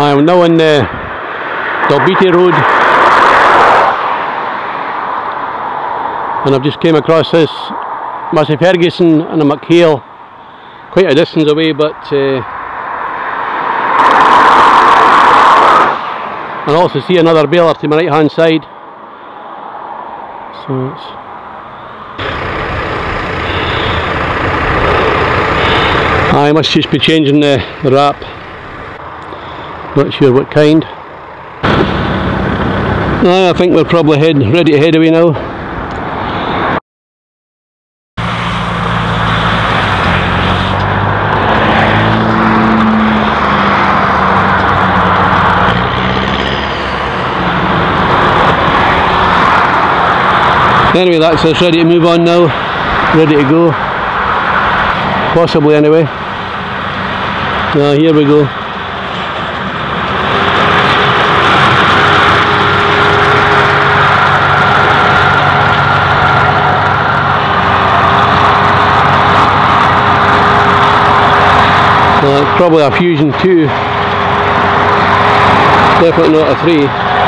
I'm now on the Dalbeattie Road, and I've just came across this Massey Ferguson and a McHale, quite a distance away, but I also see another baler to my right hand side, so it's I must just be changing the wrap, not sure what kind. I think we're probably ready to head away now. Anyway, that's us ready to move on now, ready to go, possibly anyway. Here we go. It's probably a Fusion 2, definitely not a 3.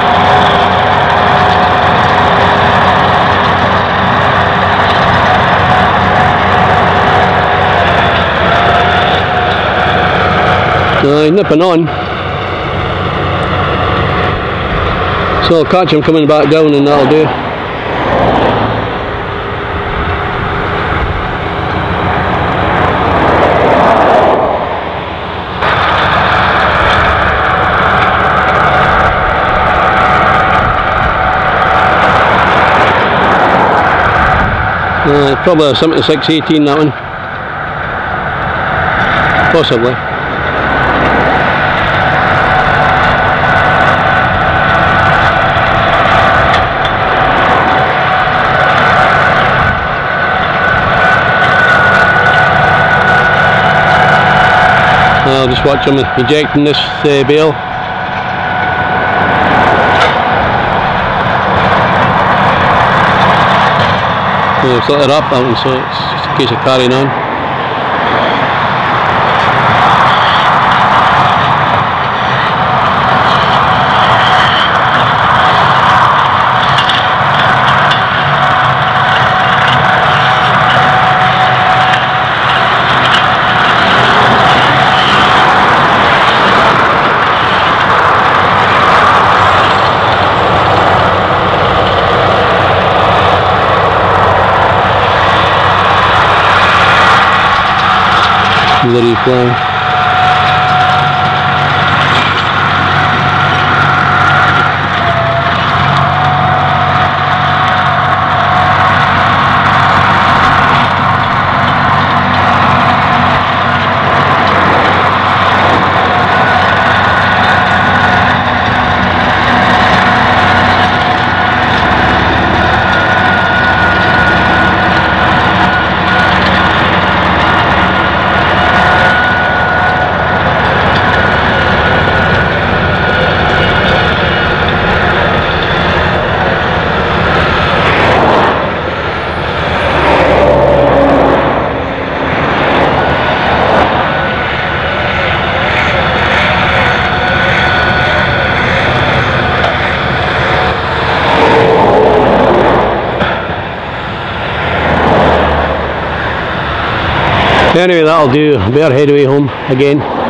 Nipping on, so I'll catch him coming back down and that'll do. Probably a 7618 that one, possibly. I'll just watch them ejecting this bale. It's let it up that one, so it's just a case of carrying on. Let it fly. Anyway, that'll do. Better head away home again.